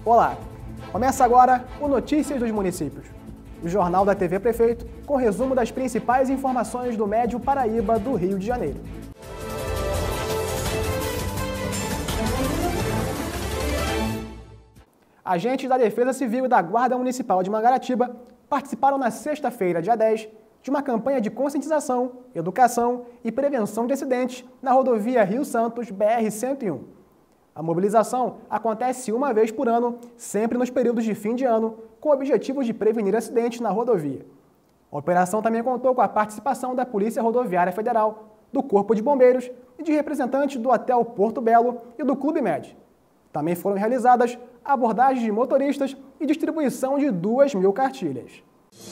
Olá, começa agora o Notícias dos Municípios, o jornal da TV Prefeito com resumo das principais informações do Médio Paraíba do Rio de Janeiro. Agentes da Defesa Civil e da Guarda Municipal de Mangaratiba participaram na sexta-feira, dia 10, de uma campanha de conscientização, educação e prevenção de acidentes na rodovia Rio Santos BR-101. A mobilização acontece uma vez por ano, sempre nos períodos de fim de ano, com o objetivo de prevenir acidentes na rodovia. A operação também contou com a participação da Polícia Rodoviária Federal, do Corpo de Bombeiros e de representantes do Hotel Porto Belo e do Clube Med. Também foram realizadas abordagens de motoristas e distribuição de 2.000 cartilhas.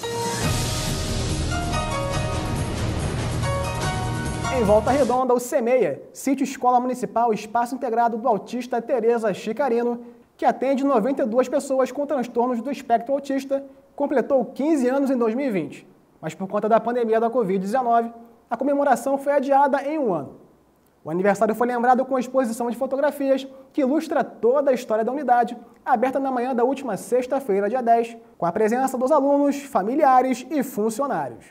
Em Volta Redonda, o CEMEIA, Sítio Escola Municipal Espaço Integrado do Autista Tereza Chicarino, que atende 92 pessoas com transtornos do espectro autista, completou 15 anos em 2020. Mas por conta da pandemia da Covid-19, a comemoração foi adiada em um ano. O aniversário foi lembrado com a exposição de fotografias que ilustra toda a história da unidade, aberta na manhã da última sexta-feira, dia 10, com a presença dos alunos, familiares e funcionários.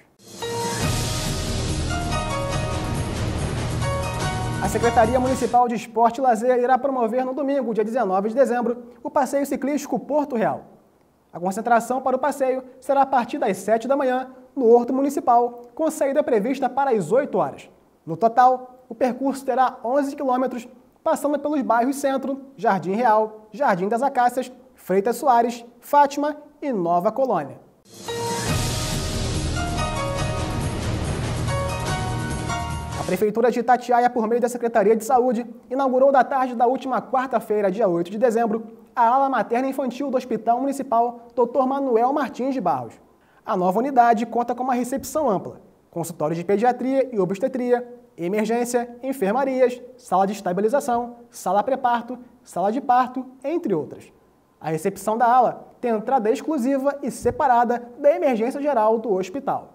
A Secretaria Municipal de Esporte e Lazer irá promover no domingo, dia 19 de dezembro, o passeio ciclístico Porto Real. A concentração para o passeio será a partir das 7 da manhã, no Horto Municipal, com saída prevista para as 8 horas. No total, o percurso terá 11 quilômetros, passando pelos bairros Centro, Jardim Real, Jardim das Acácias, Freitas Soares, Fátima e Nova Colônia. A Prefeitura de Itatiaia, por meio da Secretaria de Saúde, inaugurou da tarde da última quarta-feira, dia 8 de dezembro, a ala materna infantil do Hospital Municipal Dr. Manuel Martins de Barros. A nova unidade conta com uma recepção ampla, consultório de pediatria e obstetria, emergência, enfermarias, sala de estabilização, sala pré-parto, sala de parto, entre outras. A recepção da ala tem entrada exclusiva e separada da emergência geral do hospital.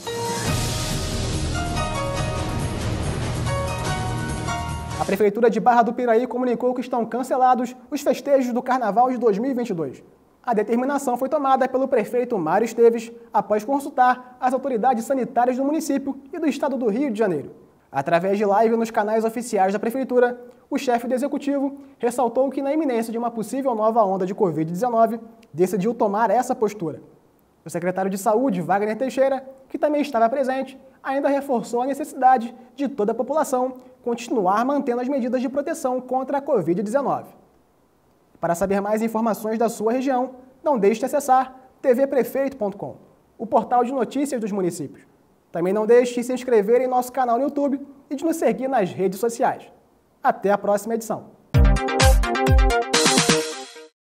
A Prefeitura de Barra do Piraí comunicou que estão cancelados os festejos do Carnaval de 2022. A determinação foi tomada pelo prefeito Mário Esteves após consultar as autoridades sanitárias do município e do estado do Rio de Janeiro. Através de live nos canais oficiais da Prefeitura, o chefe do Executivo ressaltou que, na iminência de uma possível nova onda de Covid-19, decidiu tomar essa postura. O secretário de Saúde, Wagner Teixeira, que também estava presente, ainda reforçou a necessidade de toda a população continuar mantendo as medidas de proteção contra a Covid-19. Para saber mais informações da sua região, não deixe de acessar tvprefeito.com, o portal de notícias dos municípios. Também não deixe de se inscrever em nosso canal no YouTube e de nos seguir nas redes sociais. Até a próxima edição.